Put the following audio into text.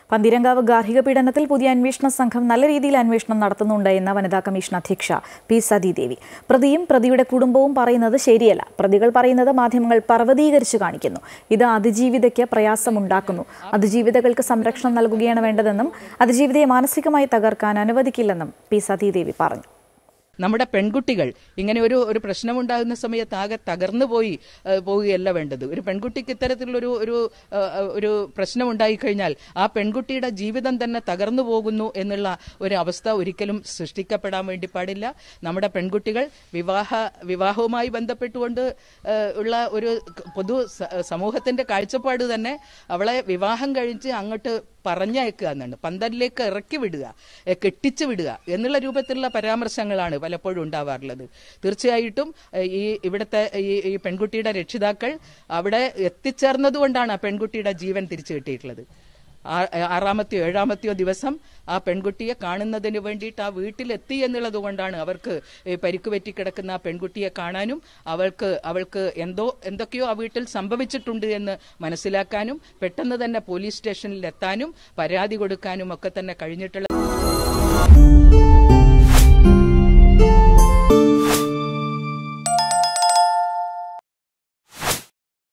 പന്തീരങ്കാവ് ഗാർഹിക പീഡനത്തിൽ പുതിയ അന്വേഷണ സംഘം നല്ല രീതിയിൽ അന്വേഷണം നടത്തുന്നുണ്ട് എന്ന വനിതാ കമ്മീഷൻ അധ്യക്ഷ പി സതീദേവി. പ്രതിയും പ്രതിയുടെ കുടുംബവും പറയുന്നത് ശരിയല്ല. പ്രതികൾ പറയുന്നത് മാധ്യമങ്ങൾ പർവ്വതീകരിച്ചു കാണിക്കുന്നു. ഇത് അതിജീവിതയ്ക്ക് പ്രയാസമുണ്ടാക്കുന്നു. അതിജീവിതകൾക്ക് സംരക്ഷണം നൽകുകയാണ് വേണ്ടതെന്നും അതിജീവിതയെ മാനസികമായി തകർക്കാൻ അനുവദിക്കില്ലെന്നും പി സതീദേവി പറഞ്ഞു. നമ്മുടെ പെൺകുട്ടികൾ ഇങ്ങനെ ഒരു പ്രശ്നമുണ്ടാകുന്ന സമയത്ത് ആകെ തകർന്നു പോവുകയല്ല വേണ്ടത്. ഒരു പെൺകുട്ടിക്ക് ഇത്തരത്തിലുള്ളൊരു ഒരു പ്രശ്നമുണ്ടായിക്കഴിഞ്ഞാൽ ആ പെൺകുട്ടിയുടെ ജീവിതം തന്നെ തകർന്നു പോകുന്നു എന്നുള്ള ഒരു അവസ്ഥ ഒരിക്കലും സൃഷ്ടിക്കപ്പെടാൻ വേണ്ടി പാടില്ല. നമ്മുടെ പെൺകുട്ടികൾ വിവാഹവുമായി ബന്ധപ്പെട്ടുകൊണ്ട് ഉള്ള ഒരു പൊതു സമൂഹത്തിന്റെ കാഴ്ചപ്പാട് തന്നെ അവളെ വിവാഹം കഴിച്ച് അങ്ങോട്ട് പറഞ്ഞയക്കുക എന്നാണ്, പന്തലിലേക്ക് ഇറക്കി വിടുക, കെട്ടിച്ചു വിടുക എന്നുള്ള രൂപത്തിലുള്ള പരാമർശങ്ങളാണ് പലപ്പോഴും ഉണ്ടാവാറുള്ളത്. തീർച്ചയായിട്ടും ഇവിടുത്തെ ഈ പെൺകുട്ടിയുടെ രക്ഷിതാക്കൾ അവിടെ എത്തിച്ചേർന്നതുകൊണ്ടാണ് ആ പെൺകുട്ടിയുടെ ജീവൻ തിരിച്ചു കിട്ടിയിട്ടുള്ളത്. 6-ാമത്തെയോ 7-ാമത്തെയോ ദിവസം ആ പെൺകുട്ടിയെ കാണുന്നതിന് വേണ്ടിയിട്ട് ആ വീട്ടിലെത്തി എന്നുള്ളത് കൊണ്ടാണ് അവർക്ക് പരിക്ക് പറ്റിക്കിടക്കുന്ന ആ പെൺകുട്ടിയെ കാണാനും അവൾക്ക് എന്തൊക്കെയോ ആ വീട്ടിൽ സംഭവിച്ചിട്ടുണ്ട് എന്ന് മനസ്സിലാക്കാനും പെട്ടെന്ന് തന്നെ പോലീസ് സ്റ്റേഷനിൽ എത്താനും പരാതി കൊടുക്കാനും ഒക്കെ തന്നെ കഴിഞ്ഞിട്ടുള്ള